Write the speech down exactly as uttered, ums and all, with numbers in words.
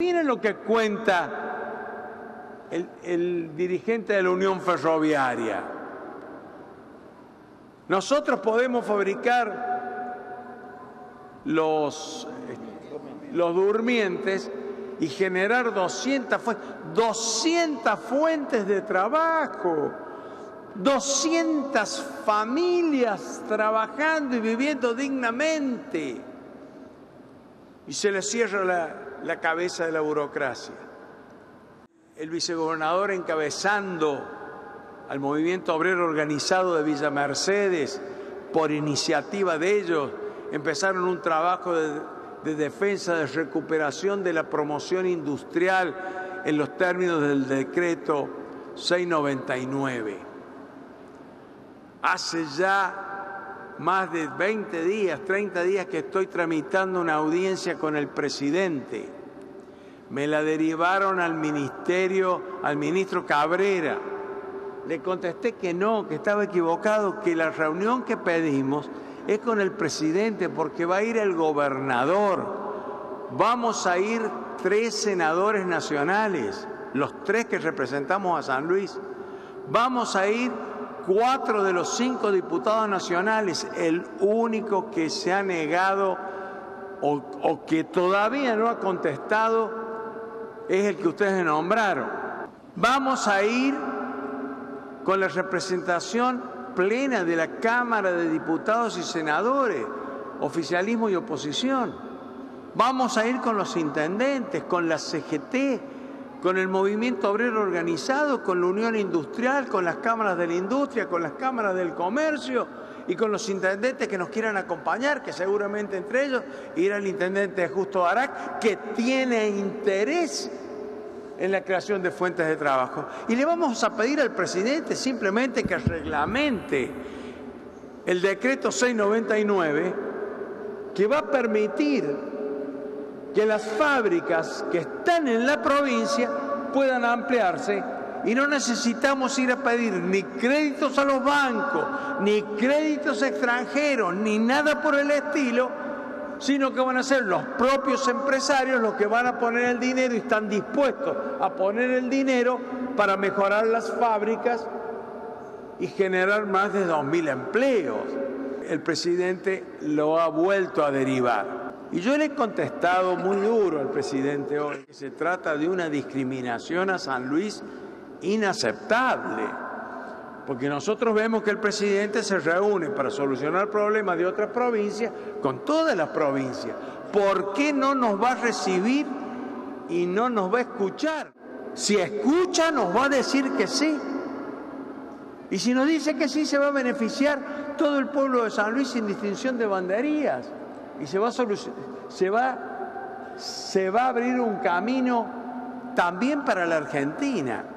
Miren lo que cuenta el, el dirigente de la Unión Ferroviaria. Nosotros podemos fabricar los, los durmientes y generar doscientas fuentes de trabajo, doscientas familias trabajando y viviendo dignamente. Y se les cierra la, la cabeza de la burocracia. El vicegobernador encabezando al movimiento obrero organizado de Villa Mercedes, por iniciativa de ellos, empezaron un trabajo de, de defensa, de recuperación de la promoción industrial en los términos del decreto seiscientos noventa y nueve. Hace ya más de veinte días, treinta días que estoy tramitando una audiencia con el presidente. Me la derivaron al ministerio, al ministro Cabrera. Le contesté que no, que estaba equivocado, que la reunión que pedimos es con el presidente porque va a ir el gobernador. Vamos a ir tres senadores nacionales, los tres que representamos a San Luis. Vamos a ir cuatro de los cinco diputados nacionales. El único que se ha negado o, o que todavía no ha contestado es el que ustedes nombraron. Vamos a ir con la representación plena de la Cámara de Diputados y Senadores, oficialismo y oposición. Vamos a ir con los intendentes, con la C G T, con el movimiento obrero organizado, con la Unión Industrial, con las cámaras de la industria, con las cámaras del comercio y con los intendentes que nos quieran acompañar, que seguramente entre ellos irá el intendente Justo Arac, que tiene interés en la creación de fuentes de trabajo. Y le vamos a pedir al presidente simplemente que reglamente el decreto seiscientos noventa y nueve, que va a permitir que las fábricas que están en la provincia puedan ampliarse y no necesitamos ir a pedir ni créditos a los bancos, ni créditos extranjeros, ni nada por el estilo, sino que van a ser los propios empresarios los que van a poner el dinero y están dispuestos a poner el dinero para mejorar las fábricas y generar más de dos mil empleos. El presidente lo ha vuelto a derivar. Y yo le he contestado muy duro al presidente hoy que se trata de una discriminación a San Luis inaceptable, porque nosotros vemos que el presidente se reúne para solucionar problemas de otras provincias con todas las provincias. ¿Por qué no nos va a recibir y no nos va a escuchar? Si escucha, nos va a decir que sí. Y si nos dice que sí, se va a beneficiar todo el pueblo de San Luis sin distinción de banderías. Y se va, a se, va, se va a abrir un camino también para la Argentina.